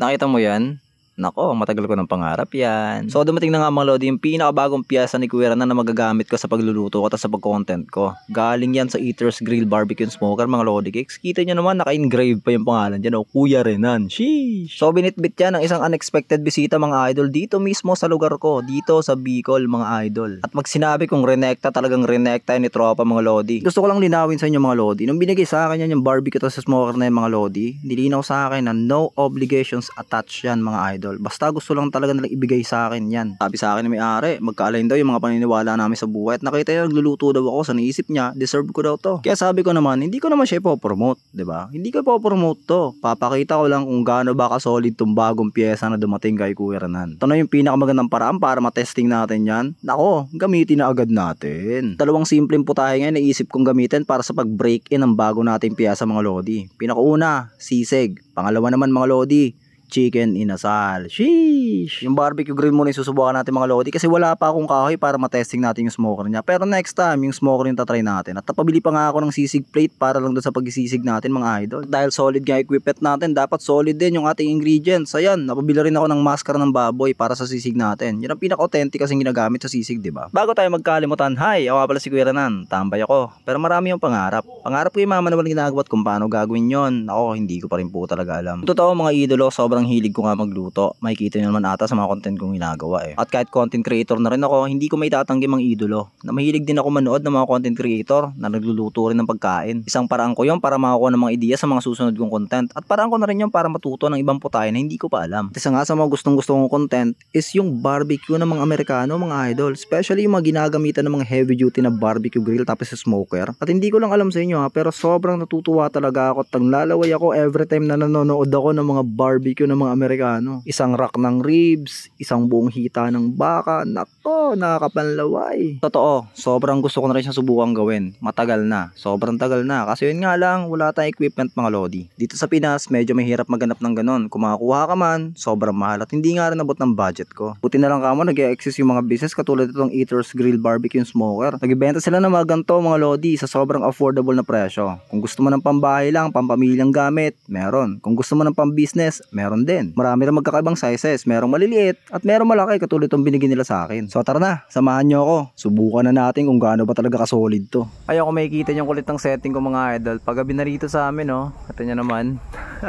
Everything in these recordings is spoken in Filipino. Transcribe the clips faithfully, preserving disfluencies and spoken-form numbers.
Nakita mo yan? Nako, matagal ko ng pangarap yan. So dumating na nga mga lodi yung pinakabagong piyesa ni Kuya Renan na magagamit ko sa pagluluto ko at sa pag-content ko. Galing yan sa Eater's Grill Barbecue and Smoker mga lodi cakes. Kita nyo naman naka-engrave pa yung pangalan dyan, oh, Kuya Renan. Sheesh! So binitbit yan ng isang unexpected bisita mga idol dito mismo sa lugar ko, dito sa Bicol mga idol. At magsinabi kung renekta, talagang renekta ni tropa mga lodi. Gusto ko lang linawin sa inyo mga lodi, nung binigay sa akin yan yung barbecue at sa smoker na yung mga lodi, nilinaw sa akin na no obligations attached yan mga idol. Basta gusto lang talaga nilang ibigay sa akin yan. Sabi sa akin na may-ari, magka-align daw yung mga paniniwala namin sa buhay. At nakita niya nagluluto daw ako, sa naisip niya, deserve ko daw to. Kaya sabi ko naman, hindi ko naman siya ipopromote, diba? Hindi ko ipopromote to. Papakita ko lang kung gaano ba ka-solid tong bagong pyesa na dumating kay Kuya Renan. Ito na yung pinakamagandang paraan para matesting natin yan. Nako, gamitin na agad natin. Dalawang simpleng putahe ngayon naisip kong gamitin para sa pag-break in ng bago nating pyesa mga lodi. Pinakauna, sisig. Pangalawa naman mga lodi, chicken inasal. Sheesh! Yung barbecue grill muna yung susubukan natin mga lodi kasi wala pa akong kahoy para matesting natin yung smoker niya. Pero next time, yung smoker yung tatry natin. At napabili pa nga ako ng sisig plate para lang doon sa pagsisig natin mga idol. Dahil solid nga equipment natin, dapat solid din yung ating ingredients. Ayan, napabili rin ako ng maskara ng baboy para sa sisig natin. Yan ang pinaka-authentic kasing ginagamit sa sisig, diba? Bago tayo magkalimutan, hi, ako pala si Kuya Renan. Tambay ako. Pero marami yung pangarap. Pangarap ko yung mama naman ginagawa at kung paano gagawin yon. Ako, hindi ko pa rin po talaga alam. Totoo mga idolo, sobrang hilig ko nga magluto. Makikita nyo naman ata sa mga content kong ginagawa eh. At kahit content creator na rin ako, hindi ko may tatanggi mga idolo. Na mahilig din ako manood ng mga content creator na nagluluto rin ng pagkain. Isang paraan ko yon para makakuha ng mga ideya sa mga susunod kong content. At paraan ko na rin yon para matuto ng ibang putahe na hindi ko pa alam. Isa nga sa mga gustong gusto kong content is yung barbecue ng mga Amerikano mga idol. Especially yung mga ginagamitan ng mga heavy duty na barbecue grill tapos sa smoker. At hindi ko lang alam sa inyo ha, pero sobrang natutuwa talaga ako at lalaway ako every time na nanonood ako ng mga barbecue ng mga Amerikano. Amerikano. Isang rack ng ribs, isang buong hita ng baka. Nako, nakakapanlaway. Totoo, sobrang gusto ko na rin siyang subukan gawin. Matagal na, sobrang tagal na. Kasi yun nga lang, wala tayong equipment mga lodi. Dito sa Pinas, medyo mahirap maghanap ng ganon. Kung makakuha ka man, sobrang mahal at hindi nga rin nabot ng budget ko. Buti na lang kamo, nag-e-exist yung mga business katulad itong Eater's Grill Barbecue and Smoker. Nagbibenta sila ng mga ganito mga lodi sa sobrang affordable na presyo. Kung gusto mo ng pambahay lang, pampamilyang gamit, meron. Kung gusto mo ng pambusiness, meron din. Marami rin magkakaibang sizes. Merong maliliit at merong malaki katulad itong binigyan nila sa akin. So tara na, samahan nyo ako. Subukan na natin kung gaano ba talaga kasolid to. Ayun, kung makikita nyo kulit ng setting ko mga idol. Paggabi na rito sa amin, oh. Kata nyo naman.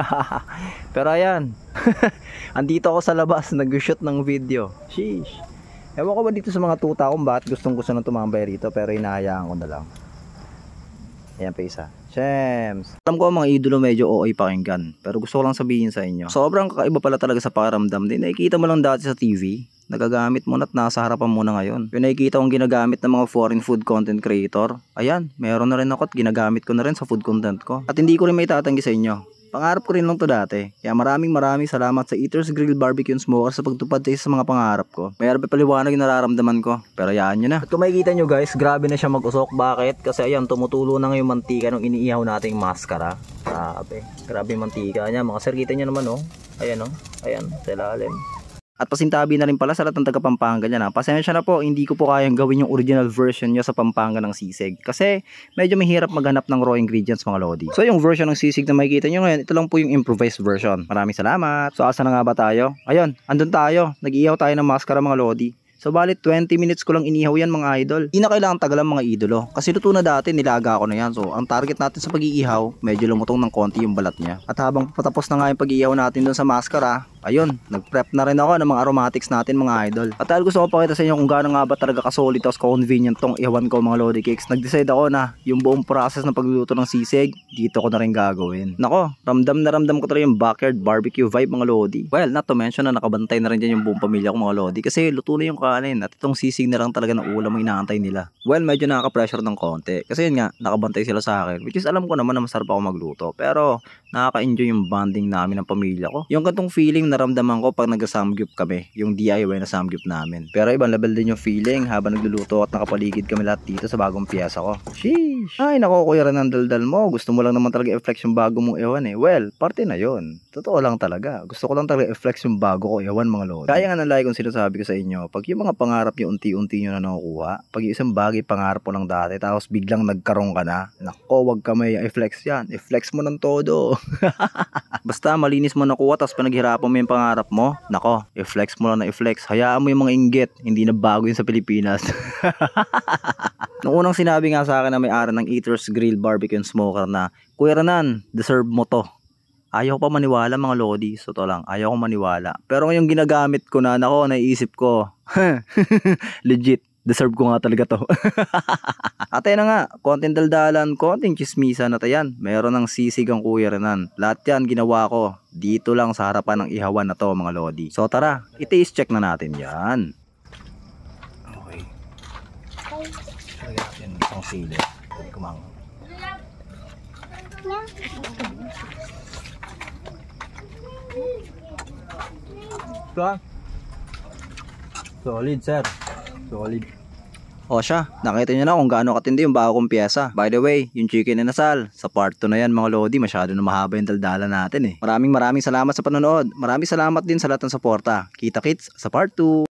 Pero ayan. Andito ako sa labas, nag-shoot ng video. Sheesh. Ewan ko ba dito sa mga tuta kung bakit gustong gusto nang tumambay rito. Pero hinahayaan ko na lang. Ayan pa isa. Shems. Alam ko mga idolo medyo O A pakinggan, pero gusto ko lang sabihin sa inyo, sobrang kakaiba pala talaga sa pakiramdam din. Nakikita mo lang dati sa T V, nagagamit mo na at nasa harapan mo na ngayon. Yung nakikita kong ginagamit ng mga foreign food content creator, ayan, meron na rin ako at ginagamit ko na rin sa food content ko. At hindi ko rin may tatanggi sa inyo. Pangarap ko rin lang to dati. Kaya maraming maraming salamat sa Eater's Grill Barbecue and Smoker sa pagtupad sa isa sa mga pangarap ko. Mayroon pa paliwanag yung nararamdaman ko. Pero yaan nyo na. At kung makikita nyo guys, grabe na siya mag-usok. Bakit? Kasi ayan, tumutulo na ngayon mantika nung iniihaw nating maskara. Grabe. Grabe yung mantika niya. Mga sir, kita nyo naman oh. Ayan oh. Ayan. Sa ilalim. At pasintabi na rin pala sa lahat ng taga Pampanga niya na. Pasensya na po, hindi ko po kayang gawin yung original version nyo sa Pampanga ng sisig. Kasi medyo mahirap maghanap ng raw ingredients mga lodi. So yung version ng sisig na makikita nyo ngayon, ito lang po yung improvised version. Maraming salamat. So asa na nga ba tayo? Ayun, andun tayo. Nag-iihaw tayo ng maskara mga lodi. So balit twenty minutes ko lang inihaw yan mga idol. Hindi na kailangan tagalan mga idolo. Kasi luto na dati, nilaga ko na yan. So ang target natin sa pag-iihaw, medyo lumutong ng konti yung balat niya. At habang patapos na nga yung pag-iihaw natin dun sa maskara, ayun, nag-prep na rin ako ng mga aromatics natin mga idol. At dahil gusto ko pakita sa inyo kung gaano nga ba talaga kasolid tapos convenient tong ihawan ko mga lodi cakes, nag-decide ako na yung buong process ng pagluluto ng sisig, dito ko na rin gagawin. Nako, ramdam na ramdam ko talaga yung backyard barbecue vibe mga lodi. Well, not to mention na nakabantay na rin dyan yung buong pamilya ko mga lodi kasi luto na yung kanin at itong sisig na lang talaga ng ulam ang inaantay nila. Well, medyo nakaka-pressure ng konti kasi yun nga, nakabantay sila sa akin, which is alam ko naman na masarap ako magluto, pero nakaka-enjoy yung bonding namin ng pamilya ko. Yung gantong feeling naramdaman ko pag nag-samgyup kami, yung D I Y na samgyup namin. Pero ibang level din yung feeling habang nagluluto at nakapaligid kami lahat dito sa bagong piyesa ko. Sheesh! Ay nako, Kuya Renan, daldal mo. Gusto mo lang naman talaga i-flex yung bago mong ewan eh. Well, parte na yon. Totoo lang talaga. Gusto ko lang talaga i-flex yung bago ko ewan mga lodi. Kaya nga nalay kung sinasabi ko sa inyo, pag yung mga pangarap yung unti-unti nyo na nakukuha, pag yung isang bagay pangarap mo lang dati, tapos biglang nagkaroon ka na, nako, wag ka may i-flex yan. I-flex mo ng todo. Basta malinis mo nakuha, tapos panaghirapan mo yung pangarap mo, nako, i-flex mo lang na i-flex. Hayaan mo yung mga inggit, hindi na bago yun sa Pilipinas. Nung unang sinabi nga sa akin na may-ari ng Eaters Grill Barbecue and Smoker na, Kuya Renan, deserve mo to. Ayaw ko pa maniwala mga lodi, so to lang, ayaw ko maniwala. Pero ngayong ginagamit ko na, nako, naiisip ko, legit, deserve ko nga talaga to. At ayun na nga, konting daldalan, konting chismisa na tayan. Meron ng sisig ang Kuya Renan. Lahat yan ginawa ko dito lang sa harapan ng ihawan na to mga lodi. So tara, i-taste check na natin yan. Okay. Lagyan natin isang sili. Pwede kumang. Ito solid sir. Solid. O siya, nakita nyo na kung gaano katindi yung bago kong pyesa. By the way, yung chicken inasal, sa part two na yan mga lodi, masyado na mahaba yung daldala natin eh. Maraming maraming salamat sa panonood. Maraming salamat din sa lahat ng suporta. Kita kits sa part two.